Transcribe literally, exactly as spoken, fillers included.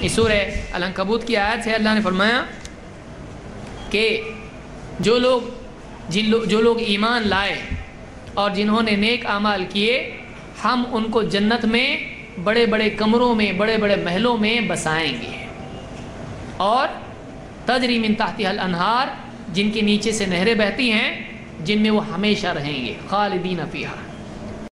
इस सूरह अल-अंकबूत की आयत से अल्लाह ने फरमाया कि जो लोग जिन लो, जो लोग ईमान लाए और जिन्होंने नेक आमाल किए, हम उनको जन्नत में बड़े बड़े कमरों में, बड़े बड़े महलों में बसाएंगे, और तजरी मिन तहतिहल अनहार, जिनके नीचे से नहरें बहती हैं, जिनमें वो हमेशा रहेंगे, खालिदीन फीहा।